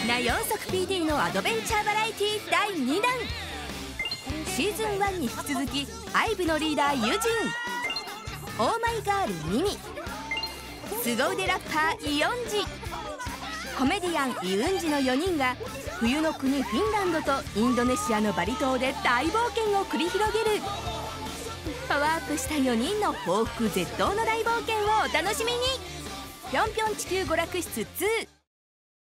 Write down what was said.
な4足 PD のアドベンチャーバラエティ第2弾。シーズン1に引き続き、IVEのリーダーユジン、オーマイガールミミ、凄腕ラッパーイヨンジ、コメディアンイウンジの4人が冬の国フィンランドとインドネシアのバリ島で大冒険を繰り広げる。パワーアップした4人の報復絶倒の大冒険をお楽しみに。ぴょんぴょん地球娯楽室2